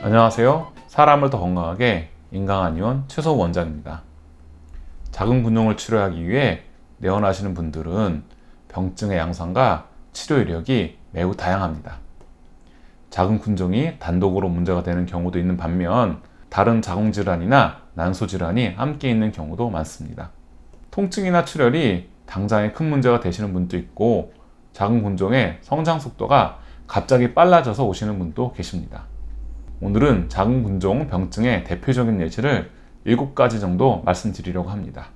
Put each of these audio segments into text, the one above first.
안녕하세요. 사람을 더 건강하게 인강한의원 최소 원장입니다. 작은 군용을 치료하기 위해 내원하시는 분들은 병증의 양상과 치료 이력이 매우 다양합니다. 작은 군종이 단독으로 문제가 되는 경우도 있는 반면 다른 자궁질환이나 난소질환이 함께 있는 경우도 많습니다. 통증이나 출혈이 당장에 큰 문제가 되시는 분도 있고 작은 군종의 성장 속도가 갑자기 빨라져서 오시는 분도 계십니다. 오늘은 작은 군종 병증의 대표적인 예시를 7가지 정도 말씀드리려고 합니다.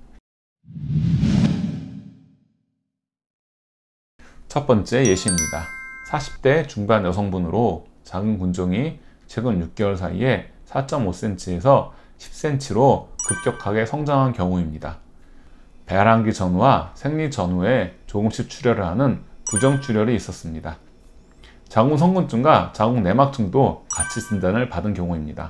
첫 번째 예시입니다. 40대 중반 여성분으로 작은 군종이 최근 6개월 사이에 4.5cm에서 10cm로 급격하게 성장한 경우입니다. 배란기 전후와 생리 전후에 조금씩 출혈을 하는 부정출혈이 있었습니다. 자궁 성근증과 자궁 내막증도 같이 진단을 받은 경우입니다.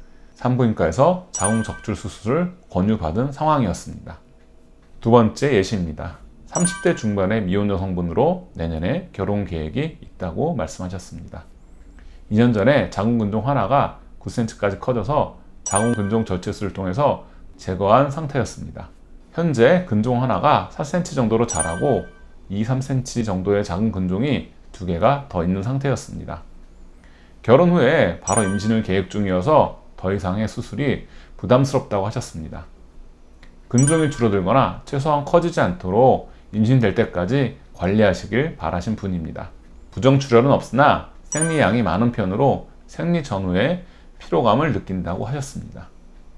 산부인과에서 자궁 적출 수술을 권유받은 상황이었습니다. 두 번째 예시입니다. 30대 중반의 미혼 여성분으로 내년에 결혼 계획이 있다고 말씀하셨습니다. 2년 전에 자궁 근종 하나가 9cm까지 커져서 자궁 근종 절제술을 통해서 제거한 상태였습니다. 현재 근종 하나가 4cm 정도로 자라고 2-3cm 정도의 작은 근종이 2개가 더 있는 상태였습니다. 결혼 후에 바로 임신을 계획 중이어서 더 이상의 수술이 부담스럽다고 하셨습니다. 근종이 줄어들거나 최소한 커지지 않도록 임신될 때까지 관리하시길 바라신 분입니다. 부정출혈은 없으나 생리량이 많은 편으로 생리 전후에 피로감을 느낀다고 하셨습니다.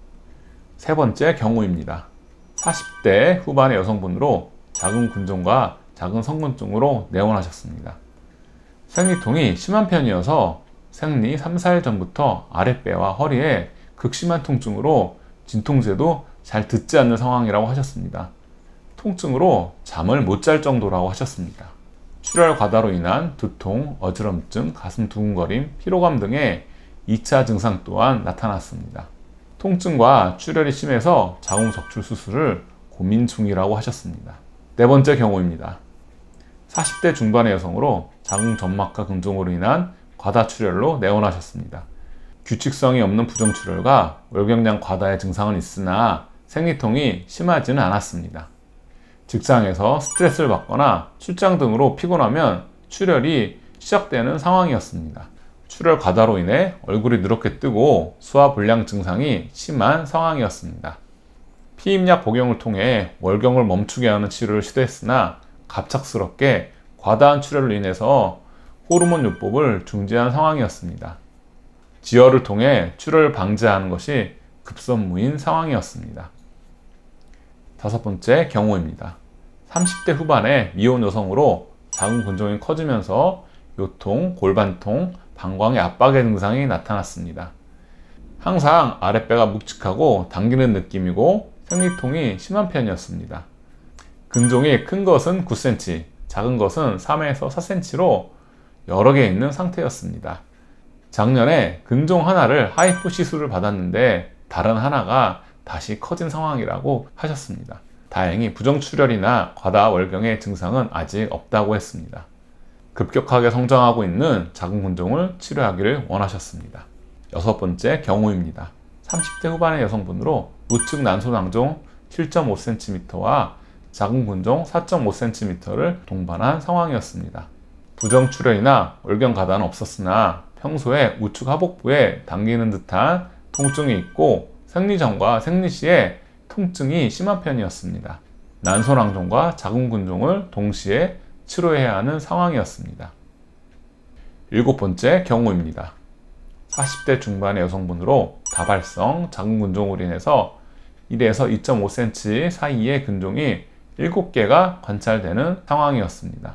세 번째 경우입니다. 40대 후반의 여성분으로 작은 근종과 작은 성근증으로 내원하셨습니다. 생리통이 심한 편이어서 생리 3-4일 전부터 아랫배와 허리에 극심한 통증으로 진통제도 잘 듣지 않는 상황이라고 하셨습니다. 통증으로 잠을 못 잘 정도라고 하셨습니다. 출혈 과다로 인한 두통, 어지럼증, 가슴 두근거림, 피로감 등의 2차 증상 또한 나타났습니다. 통증과 출혈이 심해서 자궁 적출 수술을 고민 중이라고 하셨습니다. 네 번째 경우입니다. 40대 중반의 여성으로 자궁 점막과 근종으로 인한 과다출혈로 내원하셨습니다. 규칙성이 없는 부정출혈과 월경량 과다의 증상은 있으나 생리통이 심하지는 않았습니다. 직장에서 스트레스를 받거나 출장 등으로 피곤하면 출혈이 시작되는 상황이었습니다. 출혈 과다로 인해 얼굴이 누렇게 뜨고 소화불량 증상이 심한 상황이었습니다. 피임약 복용을 통해 월경을 멈추게 하는 치료를 시도했으나 갑작스럽게 과다한 출혈로 인해서 호르몬 요법을 중지한 상황이었습니다. 지혈을 통해 출혈을 방지하는 것이 급선무인 상황이었습니다. 다섯 번째 경우입니다. 30대 후반의 미혼 여성으로 자궁 근종이 커지면서 요통, 골반통, 방광의 압박의 증상이 나타났습니다. 항상 아랫배가 묵직하고 당기는 느낌이고 생리통이 심한 편이었습니다. 근종이 큰 것은 9cm, 작은 것은 3에서 4cm로 여러 개 있는 상태였습니다. 작년에 근종 하나를 하이프 시술을 받았는데 다른 하나가 다시 커진 상황이라고 하셨습니다. 다행히 부정출혈이나 과다월경의 증상은 아직 없다고 했습니다. 급격하게 성장하고 있는 작은 근종을 치료하기를 원하셨습니다. 여섯 번째 경우입니다. 30대 후반의 여성분으로 우측 난소낭종 7.5cm와 작은 근종 4.5cm를 동반한 상황이었습니다. 부정출혈이나 월경 과다는 없었으나 평소에 우측 하복부에 당기는 듯한 통증이 있고 생리 전과 생리 시에 통증이 심한 편이었습니다. 난소낭종과 작은 근종을 동시에 치료해야 하는 상황이었습니다. 일곱 번째 경우입니다. 40대 중반의 여성분으로 다발성 작은 근종으로 인해서 1에서 2.5cm 사이의 근종이 7개가 관찰되는 상황이었습니다.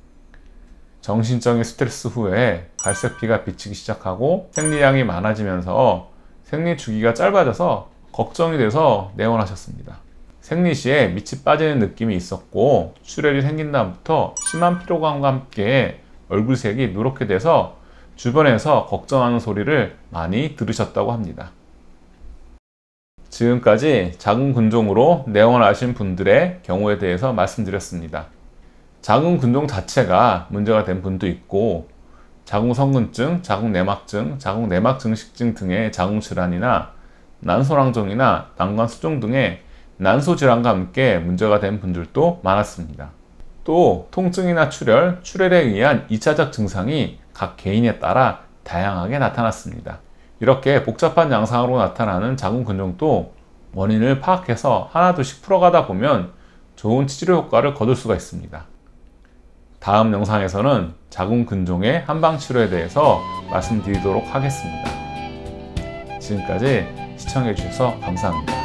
정신적인 스트레스 후에 갈색피가 비치기 시작하고 생리량이 많아지면서 생리 주기가 짧아져서 걱정이 돼서 내원하셨습니다. 생리 시에 밑이 빠지는 느낌이 있었고 출혈이 생긴 다음부터 심한 피로감과 함께 얼굴색이 누렇게 돼서 주변에서 걱정하는 소리를 많이 들으셨다고 합니다. 지금까지 작은 근종으로 내원하신 분들의 경우에 대해서 말씀드렸습니다. 작은 근종 자체가 문제가 된 분도 있고 자궁성근증, 자궁내막증, 자궁내막증식증 등의 자궁질환이나 난소낭종이나 난관수종 등의 난소질환과 함께 문제가 된 분들도 많았습니다. 또 통증이나 출혈, 출혈에 의한 2차적 증상이 각 개인에 따라 다양하게 나타났습니다. 이렇게 복잡한 양상으로 나타나는 자궁근종도 원인을 파악해서 하나둘씩 풀어가다 보면 좋은 치료 효과를 거둘 수가 있습니다. 다음 영상에서는 자궁근종의 한방치료에 대해서 말씀드리도록 하겠습니다. 지금까지 시청해주셔서 감사합니다.